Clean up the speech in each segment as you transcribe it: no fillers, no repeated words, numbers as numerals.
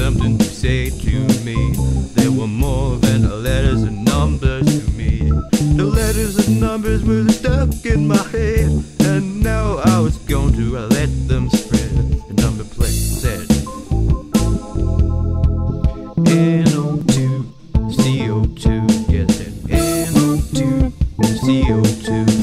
something to say to me. There were more than letters and numbers to me. The letters and numbers were stuck in my head, and now I was going to let them spread. The number plate said N-O-2-C-0-2. Yes, it said N-O-2-C-0-2.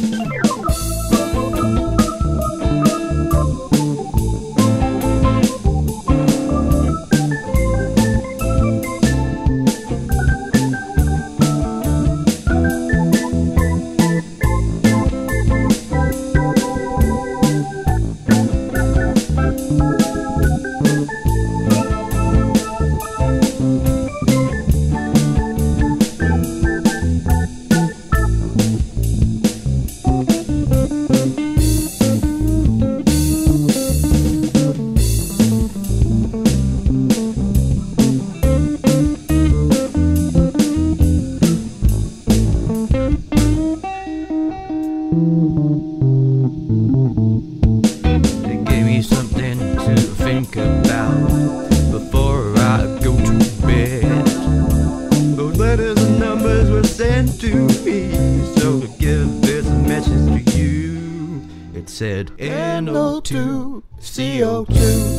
They gave me something to think about before I go to bed. Those letters and numbers were sent to me, so to give this message to you, it said N-O-2-C-0-2.